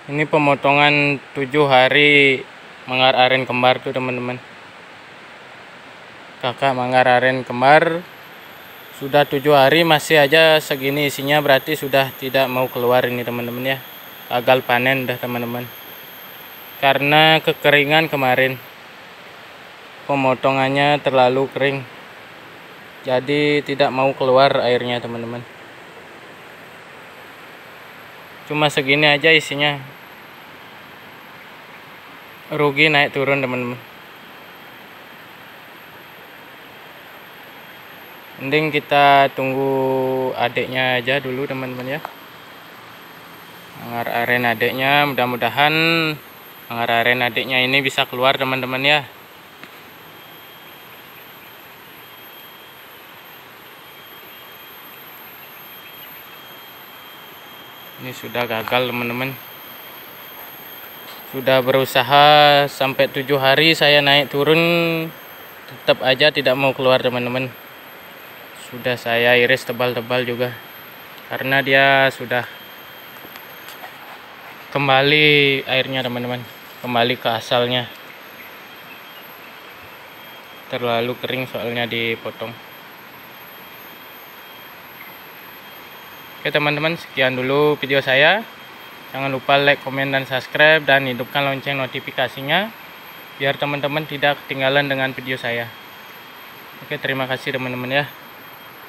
Ini pemotongan 7 hari manggar aren kembar tuh teman-teman. Kakak manggar aren kembar sudah 7 hari masih aja segini isinya, berarti sudah tidak mau keluar ini teman-teman ya. Gagal panen dah teman-teman. Karena kekeringan kemarin. Pemotongannya terlalu kering. Jadi tidak mau keluar airnya teman-teman. Cuma segini aja isinya. Rugi naik turun teman-teman. Mending kita tunggu adiknya aja dulu teman-teman ya. Manggar aren adiknya, mudah-mudahan manggar aren adiknya ini bisa keluar teman-teman ya. Ini sudah gagal teman-teman. Sudah berusaha sampai 7 hari saya naik turun, tetap aja tidak mau keluar teman-teman. Sudah saya iris tebal-tebal juga, karena dia sudah kembali airnya teman-teman, kembali ke asalnya. Terlalu kering soalnya dipotong. Oke teman-teman, sekian dulu video saya. Jangan lupa like, komen, dan subscribe, dan hidupkan lonceng notifikasinya biar teman-teman tidak ketinggalan dengan video saya. Oke, terima kasih teman-teman ya.